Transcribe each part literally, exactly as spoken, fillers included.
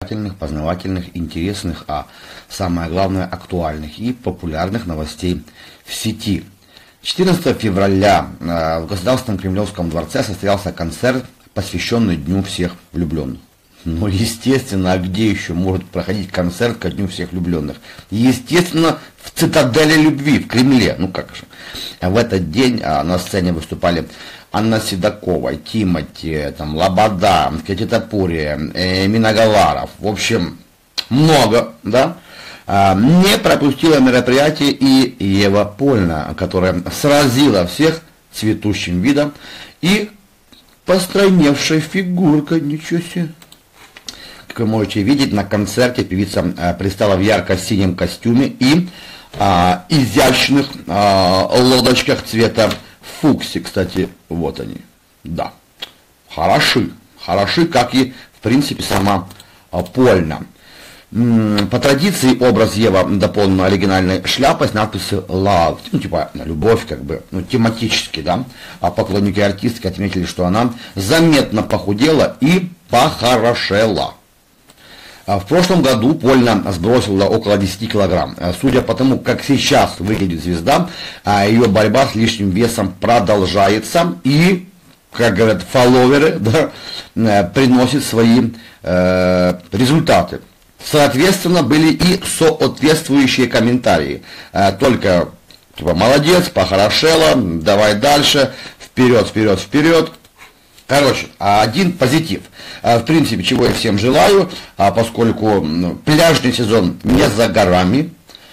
увлекательных, познавательных, интересных, а самое главное актуальных и популярных новостей в сети. четырнадцатого февраля в Государственном Кремлевском дворце состоялся концерт, посвященный Дню всех влюбленных. Ну, естественно, а где еще может проходить концерт ко Дню всех влюбленных? Естественно, в цитадели любви, в Кремле. Ну как же. В этот день а, на сцене выступали Анна Седокова, Тимати, там, Лобода, Катя Топурия, э, Миногаларов. В общем, много, да. А, не пропустила мероприятие и Ева Польна, которая сразила всех цветущим видом и постройневшей фигуркой. Ничего себе. Как вы можете видеть, на концерте певица а, пристала в ярко-синем костюме и а, изящных а, лодочках цвета фукси. Кстати, вот они. Да. Хороши. Хороши, как и, в принципе, сама а, Польна. М-м, по традиции образ Ева дополнен оригинальной шляпой с надписью «Love». Ну, типа, любовь, как бы, ну, тематически, да. А поклонники артистки отметили, что она заметно похудела и похорошела. В прошлом году Польна сбросила около десяти килограмм. Судя по тому, как сейчас выглядит звезда, ее борьба с лишним весом продолжается и, как говорят фолловеры, да, приносит свои э, результаты. Соответственно, были и соответствующие комментарии. Только типа молодец, похорошела, давай дальше, вперед, вперед, вперед. Короче, один позитив. В принципе, чего я всем желаю, поскольку пляжный сезон не за горами,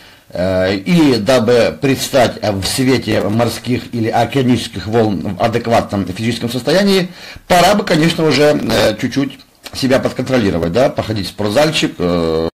и дабы предстать в свете морских или океанических волн в адекватном физическом состоянии, пора бы, конечно, уже чуть-чуть себя подконтролировать, да, походить в спортзальчик,